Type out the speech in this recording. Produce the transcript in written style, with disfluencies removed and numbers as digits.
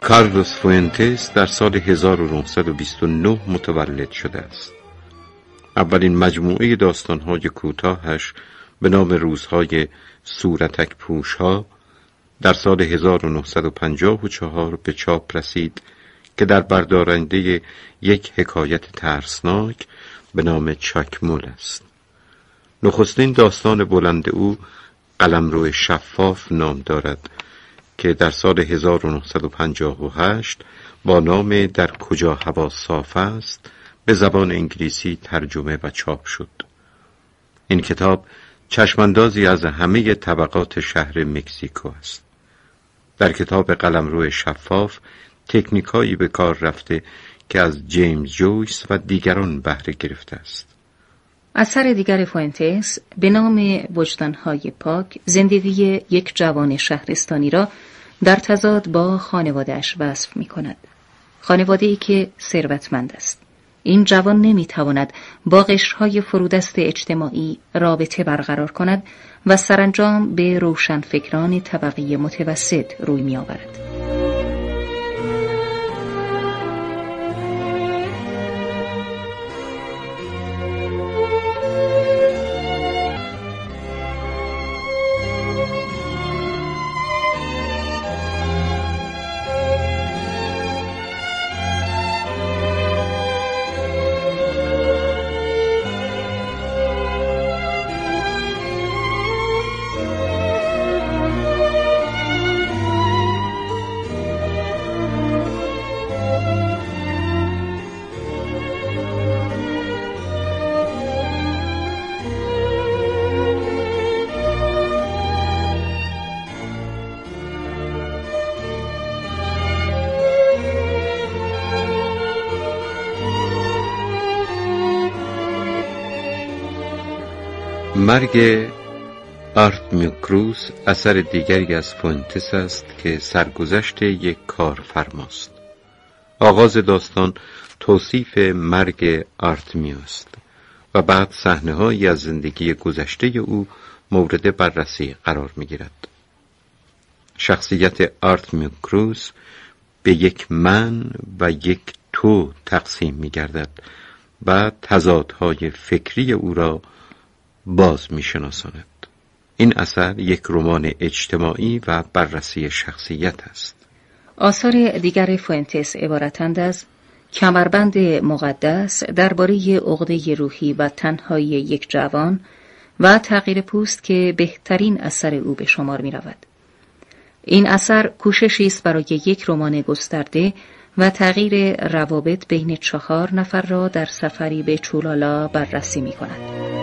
کارلوس فوئنتس در سال 1929 متولد شده است. اولین مجموعه داستان‌های کوتاهش به نام روزهای صورتک پوش‌ها در سال 1954 به چاپ رسید که در بردارنده یک حکایت ترسناک به نام چاکمول است. نخستین داستان بلند او قلمرو شفاف نام دارد که در سال 1958 با نام در کجا هوا صاف است به زبان انگلیسی ترجمه و چاپ شد. این کتاب چشماندازی از همه طبقات شهر مکزیکو است. در کتاب قلمرو شفاف تکنیکایی به کار رفته که از جیمز جویس و دیگران بهره گرفته است. اثر دیگر فوئنتس به نام وجدان‌های پاک زندگی یک جوان شهرستانی را در تضاد با خانواده‌اش وصف می‌کند. خانواده‌ای که ثروتمند است. این جوان نمی‌تواند با قشرهای فرودست اجتماعی رابطه برقرار کند و سرانجام به روشنفکران طبقه متوسط روی می‌آورد. مرگ آرتمیو کروز اثر دیگری از فوئنتس است که سرگذشت یک کارفرماست. آغاز داستان توصیف مرگ آرتمیو است و بعد صحنه‌هایی از زندگی گذشته او مورد بررسی قرار می‌گیرد. شخصیت آرتمیو کروز به یک من و یک تو تقسیم می‌گردد و تضادهای فکری او را باز می‌شناساند. این اثر یک رمان اجتماعی و بررسی شخصیت است. آثار دیگر فوئنتس عبارتند از کمربند مقدس درباره عقده روحی و تنهایی یک جوان و تغییر پوست که بهترین اثر او به شمار می‌رود. این اثر کوششی است برای یک رمان گسترده و تغییر روابط بین 4 نفر را در سفری به چولالا بررسی می‌کند.